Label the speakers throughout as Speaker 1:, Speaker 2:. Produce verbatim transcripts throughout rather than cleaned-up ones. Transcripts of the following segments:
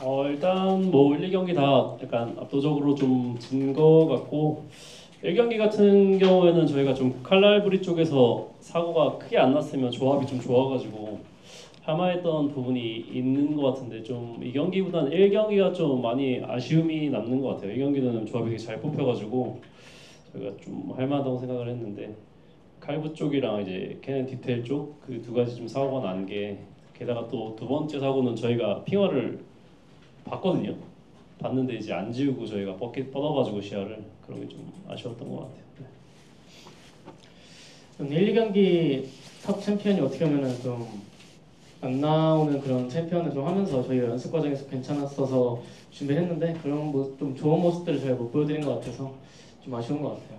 Speaker 1: 어, 일단 뭐 일, 이 경기 다 약간 압도적으로 좀 진 거 같고 일 경기 같은 경우에는 저희가 좀 칼날부리 쪽에서 사고가 크게 안 났으면 조합이 좀 좋아가지고 할만했던 부분이 있는 것 같은데 좀 이 경기보다는 일 경기가 좀 많이 아쉬움이 남는 것 같아요. 이 경기는 조합이 되게 잘 뽑혀가지고 저희가 좀 할만하다고 생각을 했는데 칼부 쪽이랑 이제 캐넨 디테일 쪽 그 두 가지 좀 사고가 난 게 게다가 또 두 번째 사고는 저희가 핑화를 봤거든요. 봤는데 이제 안 지우고 저희가 뻗기 뻗어가지고 시야를 그런 게 좀 아쉬웠던 것 같아요. 네.
Speaker 2: 좀 일, 이 경기 탑 챔피언이 어떻게 보면은 좀 안 나오는 그런 챔피언을 좀 하면서 저희가 연습 과정에서 괜찮았어서 준비를 했는데 그런 뭐 좀 좋은 모습들을 저희가 못 보여드린 것 같아서 좀 아쉬운 것 같아요.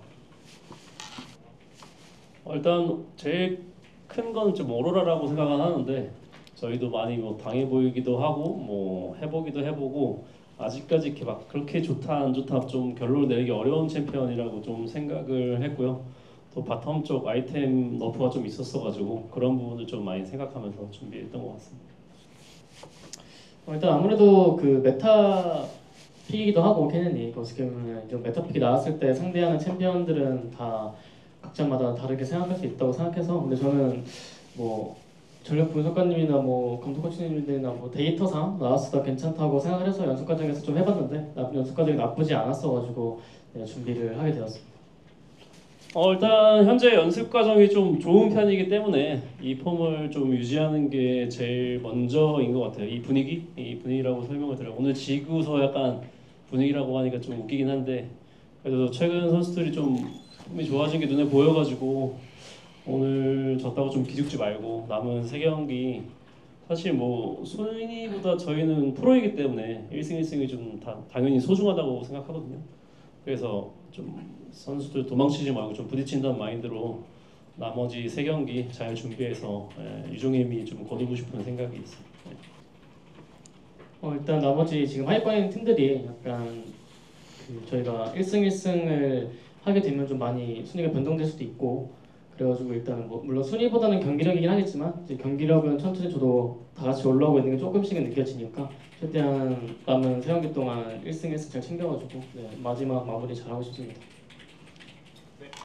Speaker 1: 어, 일단 제일 큰 건 좀 오로라라고 생각은 하는데 저희도 많이 뭐 당해 보이기도 하고 뭐 해보기도 해보고 아직까지 이렇게 막 그렇게 좋다 안 좋다 좀 결론을 내리기 어려운 챔피언이라고 좀 생각을 했고요. 또 바텀 쪽 아이템 너프가 좀 있었어가지고 그런 부분을 좀 많이 생각하면서 준비했던 것 같습니다.
Speaker 2: 어, 일단 아무래도 그 메타 픽이기도 하고 케넨이 어떻게 보면 좀 메타 픽이 나왔을 때 상대하는 챔피언들은 다 각자마다 다르게 생각할 수 있다고 생각해서 근데 저는 뭐 전력 분석가님이나 뭐 감독 코치님들이나 뭐 데이터상 나왔을 때 괜찮다고 생각을 해서 연습 과정에서 좀 해봤는데 나, 연습 과정이 나쁘지 않았어가지고 네, 준비를 하게 되었습니다.
Speaker 1: 어, 일단 현재 연습 과정이 좀 좋은 편이기 때문에 이 폼을 좀 유지하는 게 제일 먼저인 것 같아요. 이 분위기, 이 분위기라고 설명을 드려요. 오늘 지구서 약간 분위기라고 하니까 좀 웃기긴 한데 그래도 최근 선수들이 좀 폼이 좋아진 게 눈에 보여가지고 오늘 졌다고 좀 기죽지 말고 남은 세 경기 사실 뭐 순위보다 저희는 프로이기 때문에 일 승 일 승이 좀 다, 당연히 소중하다고 생각하거든요. 그래서 좀 선수들 도망치지 말고 좀 부딪힌다는 마인드로 나머지 세 경기 잘 준비해서 예, 유종의미 좀 거두고 싶은 생각이 있습니다. 네.
Speaker 2: 어, 일단 나머지 지금 하위권에 있는 팀들이 약간 그 저희가 일 승 일 승을 하게 되면 좀 많이 순위가 변동될 수도 있고 그래가지고 일단은 뭐 물론 순위보다는 경기력이긴 하겠지만 이제 경기력은 천천히 저도 다 같이 올라오고 있는 게 조금씩은 느껴지니까 최대한 남은 세 경기 동안 일 승 일 승 잘 챙겨가지고 네, 마지막 마무리 잘하고 싶습니다.